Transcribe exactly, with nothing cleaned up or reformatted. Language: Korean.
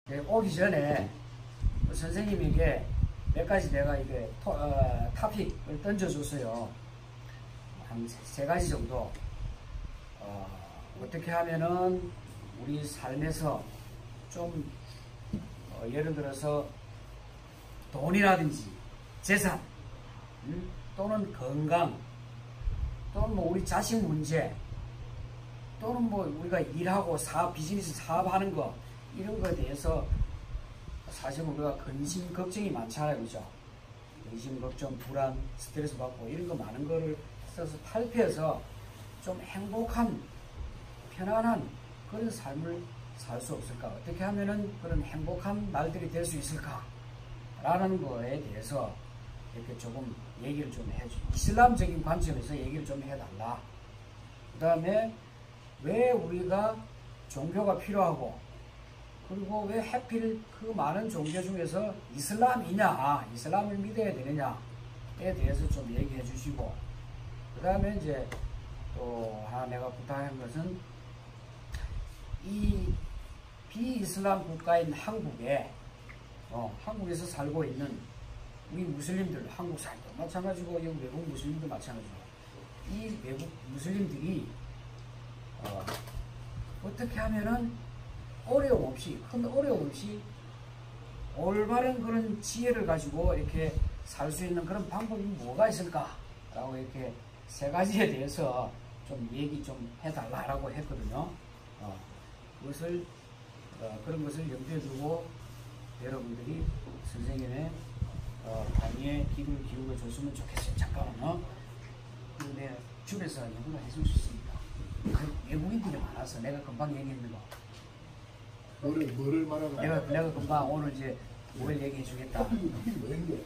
오기 전에 선생님에게 몇 가지 내가 이게 토, 어, 토픽을 던져줬어요. 한 세 가지 정도. 어, 어떻게 하면은 우리 삶에서 좀 어, 예를 들어서 돈이라든지 재산, 음? 또는 건강, 또는 뭐 우리 자식 문제, 또는 뭐 우리가 일하고 사업, 비즈니스 사업하는 거, 이런 거에 대해서 사실 우리가 근심, 걱정이 많잖아요. 그죠? 근심, 걱정, 불안, 스트레스 받고 이런 거 많은 거를 써서 탈피해서 좀 행복한, 편안한 그런 삶을 살 수 없을까? 어떻게 하면은 그런 행복한 날들이 될 수 있을까? 라는 거에 대해서 이렇게 조금 얘기를 좀 해주, 이슬람적인 관점에서 얘기를 좀 해달라. 그 다음에 왜 우리가 종교가 필요하고, 그리고 왜 하필 그 많은 종교 중에서 이슬람이냐, 이슬람을 믿어야 되느냐에 대해서 좀 얘기해 주시고, 그 다음에 이제 또 하나 내가 부탁한 것은 이 비이슬람 국가인 한국에 어, 한국에서 살고 있는 우리 무슬림들, 한국 사람도 마찬가지고 여기 외국 무슬림도 마찬가지고, 이 외국 무슬림들이 어, 어떻게 하면은 어려움 없이, 큰 어려움 없이 올바른 그런 지혜를 가지고 이렇게 살 수 있는 그런 방법이 뭐가 있을까? 라고 이렇게 세 가지에 대해서 좀 얘기 좀 해달라고 했거든요. 어, 그것을, 어, 그런 것을 염두에 두고 여러분들이 선생님의 어, 강의에 귀를 기울여 줬으면 좋겠어요. 잠깐만요. 내 주변에서 누구나 해줄 수 있습니다. 외국인들이 많아서 내가 금방 얘기했는 거. 뭐를, 뭐를 말하는 내가, 내가 금방 오늘 이제 뭘 얘기해 주겠다. 왜